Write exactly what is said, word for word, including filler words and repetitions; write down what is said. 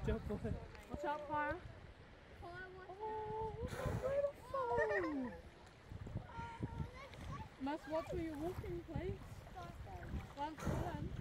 job, boy. Watch out, fire. Oh, Oh, beautiful! Mas, what were you walking, please? Once again.